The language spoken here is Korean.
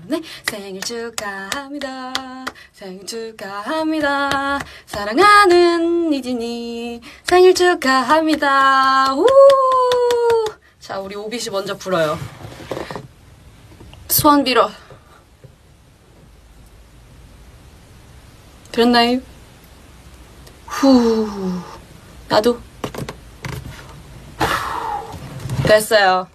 네, 생일 축하합니다. 생일 축하합니다. 사랑하는 이진이 생일 축하합니다. 우! 자, 우리 오빗이 먼저 불어요. 소원 빌어. 들었나요? 후. 나도. 됐어요.